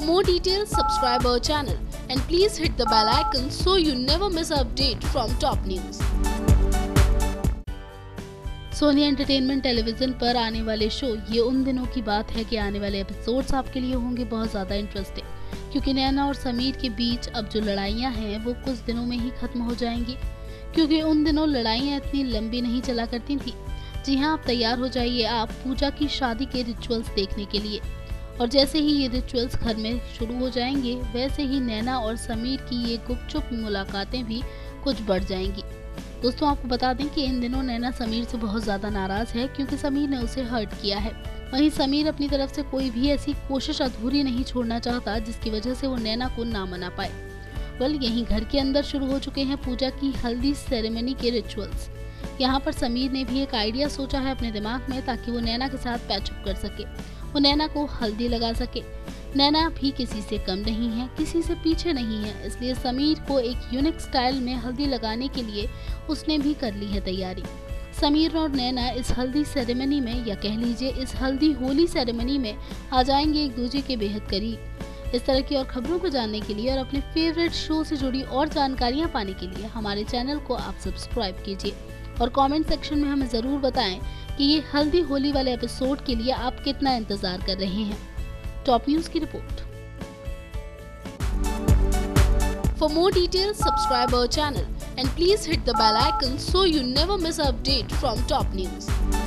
more details, subscribe our channel and please hit the bell icon so you never miss an update from top news. Sony entertainment television पर आने वाले show ये उन दिनों की बात है कि आने वाले एपिसोड्स आपके लिए होंगे बहुत ज़्यादा इंटरेस्टिंग, क्योंकि नैना और समीर के बीच अब जो लड़ाइयाँ हैं वो कुछ दिनों में ही खत्म हो जाएंगी, क्योंकि उन दिनों लड़ाइयाँ इतनी लंबी नहीं चला करती थी। जी हाँ, आप तैयार हो जाइए आप पूजा की शादी के रिचुअल्स देखने के लिए। और जैसे ही ये रिचुअल्स घर में शुरू हो जाएंगे वैसे ही नैना और समीर की ये गुपचुप मुलाकातें भी कुछ बढ़ जाएंगी। दोस्तों, आपको बता दें कि इन दिनों नैना समीर से बहुत ज़्यादा नाराज़ है, क्योंकि समीर ने उसे हर्ट किया है। वहीं समीर अपनी तरफ से कोई भी ऐसी कोशिश अधूरी नहीं छोड़ना चाहता जिसकी वजह से वो नैना को ना मना पाए। यहीं घर के अंदर शुरू हो चुके हैं पूजा की हल्दी सेरेमनी के रिचुअल्स। यहाँ पर समीर ने भी एक आइडिया सोचा है अपने दिमाग में, ताकि वो नैना के साथ पैचअप कर सके, वो नैना को हल्दी लगा सके। नैना भी किसी से कम नहीं है, किसी से पीछे नहीं है, इसलिए समीर को एक यूनिक स्टाइल में हल्दी लगाने के लिए उसने भी कर ली है तैयारी। समीर और नैना इस हल्दी सेरेमनी में, या कह लीजिए इस हल्दी होली सेरेमनी में आ जाएंगे एक दूसरे के बेहद करीब। इस तरह की और खबरों को जानने के लिए और अपने फेवरेट शो से जुड़ी और जानकारियाँ पाने के लिए हमारे चैनल को आप सब्सक्राइब कीजिए और कमेंट सेक्शन में हमें ज़रूर बताएं कि ये हल्दी होली वाले एपिसोड के लिए आप कितना इंतज़ार कर रहे हैं। टॉप न्यूज़ की रिपोर्ट। For more details, subscribe our channel and please hit the bell icon so you never miss an update from top news.